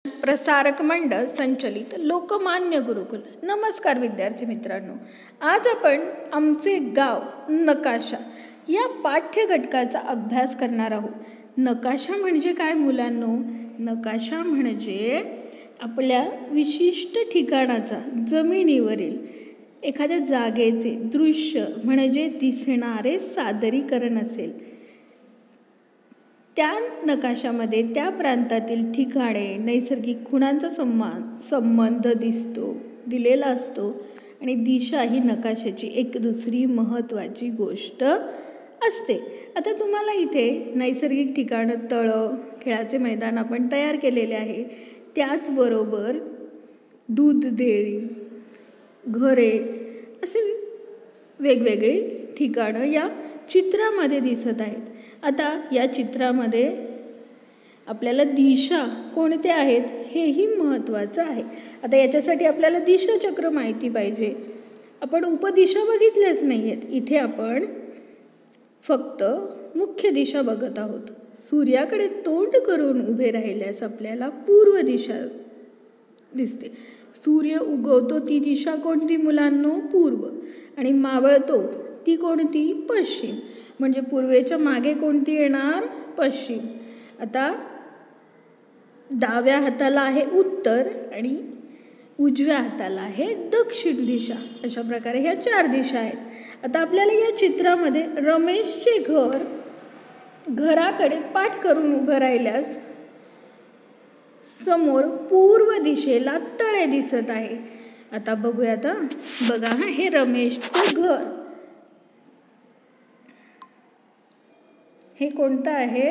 प्रसारक मंडळ संचलित लोकमान्य गुरुकुल. नमस्कार विद्यार्थी मित्रांनो, आज आपण आमचे गाव नकाशा या पाठ्यघटकाचा अभ्यास करणार आहोत. नकाशा म्हणजे काय मुलांनो? नकाशा म्हणजे आपल्या विशिष्ट ठिकाणाचा, जमिनीवरील एखाद्या जागेचे दृश्य म्हणजे दिसणारे सादरीकरण असेल. त्या नकाशामध्ये त्या प्रांतातील ठिकाणे, नैसर्गिक खुणांचा संबंध दिलेला असतो आणि दिशा ही नकाशाची एक दुसरी महत्त्वाची गोष्ट असते. आता तुम्हाला इथे नैसर्गिक ठिकाणं, तळं, खेळाचे मैदान आपण तयार केलेले आहे. त्याचबरोबर दूध डेअरी, घरे असे वेगवेगळी ठिकाणं या चित्रामध्ये दिसत आहेत. आता या चित्रामध्ये आपल्याला दिशा कोणत्या आहेत हेही महत्त्वाचं आहे. आता याच्यासाठी आपल्याला दिशाचक्र माहिती पाहिजे. आपण उपदिशा बघितल्याच नाही आहेत. इथे आपण फक्त मुख्य दिशा बघत आहोत. सूर्याकडे तोंड करून उभे राहिल्यास आपल्याला पूर्व दिशा दिसते. सूर्य उगवतो ती दिशा कोणती मुलांनो? पूर्व. आणि मावळतो ती कोणती? पश्चिम. म्हणजे पूर्वेच्या मागे कोणती येणार? पश्चिम. आता डाव्या हाताला आहे उत्तर आणि उजव्या हाताला आहे दक्षिण दिशा. अशा प्रकारे ह्या 4 दिशा आहेत. आता आपल्याला या चित्रामध्ये रमेशचे घराकडे पाठ करून उभं राहिल्यास समोर पूर्व दिशेला तळे दिसत आहे. आता बघूया. बघा, हे रमेशचे घर. हे कोणतं आहे?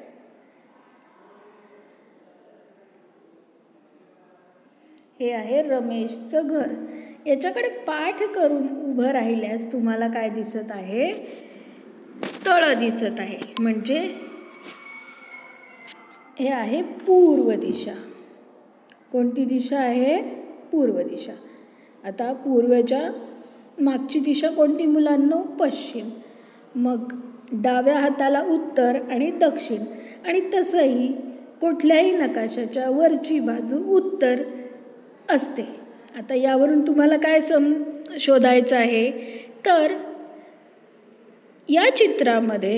हे आहे रमेशचं घर. याच्याकडे पाठ करून उभं राहिल्यास तुम्हाला काय दिसत आहे? तळ दिसत आहे. म्हणजे हे आहे पूर्व दिशा. कोणती दिशा आहे? पूर्व दिशा. आता पूर्वेच्या मागची दिशा कोणती मुलांनो? पश्चिम. मग डाव्या हाताला उत्तर आणि दक्षिण. आणि तसंही कुठल्याही नकाशाच्या वरची बाजू उत्तर असते. आता यावरून तुम्हाला काय शोधायचं आहे? तर या चित्रामध्ये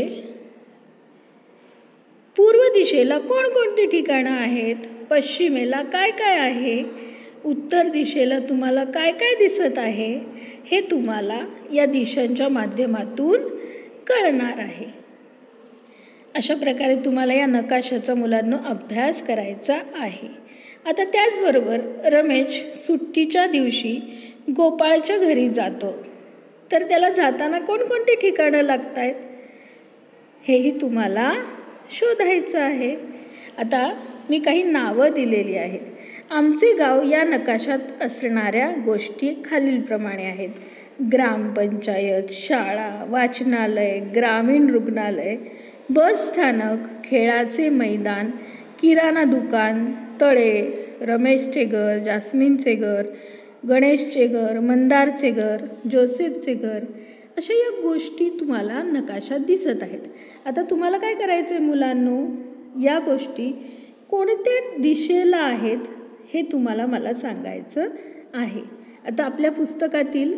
पूर्व दिशेला कोणकोणती ठिकाणं आहेत? पश्चिमेला काय काय आहे? उत्तर दिशेला तुम्हाला काय काय दिसत आहे? हे तुम्हाला या दिशांच्या माध्यमातून कळणार आहे. अशा प्रकारे तुम्हाला या नकाशाचा मुलांनो अभ्यास करायचा आहे. आता त्याचबरोबर रमेश सुट्टीच्या दिवशी गोपाळच्या घरी जातो. तर त्याला जाताना कोणकोणती ठिकाणं लागत आहेत हेही तुम्हाला शोधायचं आहे. आता मी काही नावं दिलेली आहेत. आमचे गाव या नकाशात असणाऱ्या गोष्टी खालीलप्रमाणे आहेत: ग्रामपंचायत, शाळा, वाचनालय, ग्रामीण रुग्णालय, बस स्थानक, खेळाचे मैदान, किराणा दुकान, तळे, रमेशचे घर, जास्मिनचे घर, गणेशचे घर, मंदारचे घर, जोसेफचे घर, अशा या गोष्टी तुम्हाला नकाशात दिसत आहेत. आता तुम्हाला काय करायचं आहे मुलांनो? या गोष्टी कोणत्या दिशेला आहेत हे तुम्हाला मला सांगायचं आहे. आता आपल्या पुस्तकातील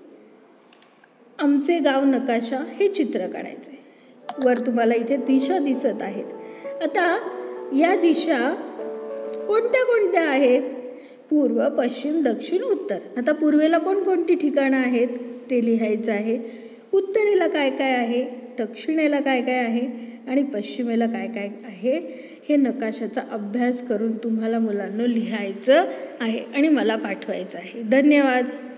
आमचे गाव नकाशा हे चित्र काढायचं आहे. वर तुम्हाला इथे दिशा दिसत आहेत. आता या दिशा कोणत्या कोणत्या आहेत? पूर्व, पश्चिम, दक्षिण, उत्तर. आता पूर्वेला कोणकोणती ठिकाणं आहेत ते लिहायचं आहे. उत्तरेला काय काय आहे? दक्षिणेला काय काय आहे? आणि पश्चिमेला काय काय आहे? हे नकाशाचा अभ्यास करून तुम्हाला मुलांना लिहायचं आहे आणि मला पाठवायचं आहे. धन्यवाद.